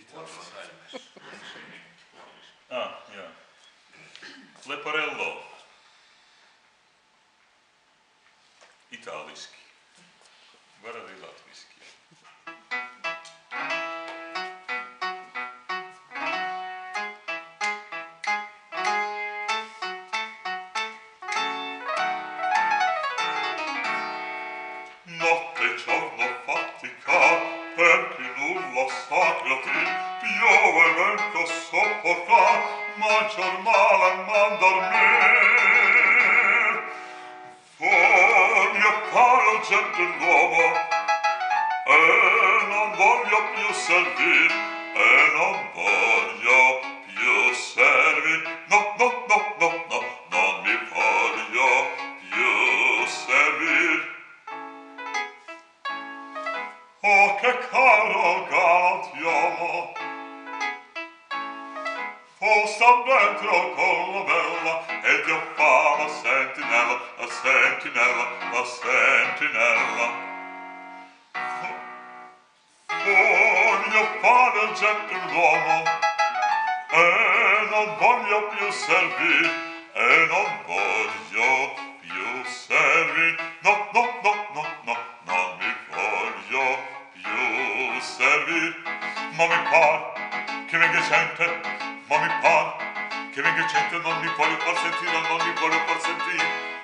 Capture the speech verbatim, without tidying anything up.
Ah, jā. Leporello. Itāliski. Var arī latviski. Notte e giorno fatica, per chi nulla sa gratir, piove e vento sopportar, maggior male man dormir. Voglio fare oggetto l'uomo, e non voglio più servir, e non voglio più servir. No, no, no, no, no, non mi voglio più servir. Oh, che caro galantiamo, oh, sta dentro con la bella, e Dio fa la sentinella, la sentinella, la sentinella. Voglio fare il gentiluomo, e non voglio più servir, e non voglio più servir. No, no, no, no, no, non mi voglio più servir. Ma mi par che venga gente, ma mi par che venga gente, non mi voglio far sentire, non mi voglio far sentire.